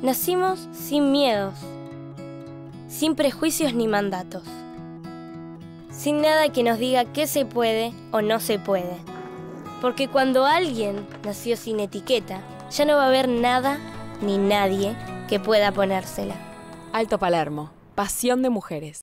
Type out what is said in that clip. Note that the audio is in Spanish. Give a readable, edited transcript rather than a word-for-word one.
Nacimos sin miedos, sin prejuicios ni mandatos, sin nada que nos diga qué se puede o no se puede. Porque cuando alguien nació sin etiqueta, ya no va a haber nada ni nadie que pueda ponérsela. Alto Palermo, pasión de mujeres.